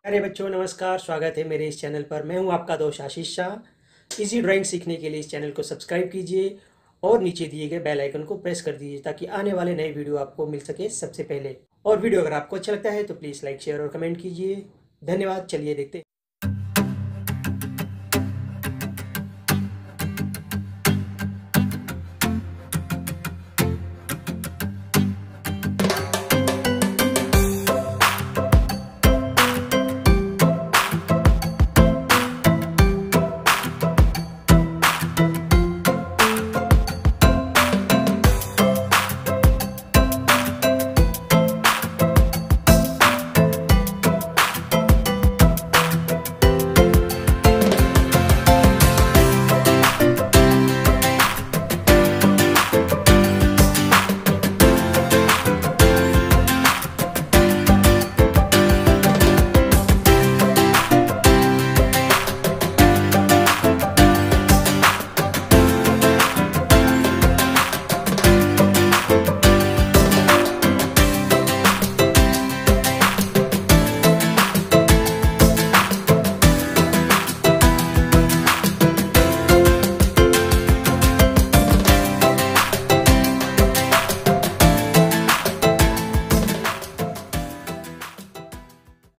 अरे बच्चों नमस्कार, स्वागत है मेरे इस चैनल पर। मैं हूं आपका दोस्त आशीष शाह। इजी ड्राइंग सीखने के लिए इस चैनल को सब्सक्राइब कीजिए और नीचे दिए गए बेल आइकन को प्रेस कर दीजिए ताकि आने वाले नए वीडियो आपको मिल सके सबसे पहले। और वीडियो अगर आपको अच्छा लगता है तो प्लीज़ लाइक शेयर और कमेंट कीजिए। धन्यवाद। चलिए देखते हैं।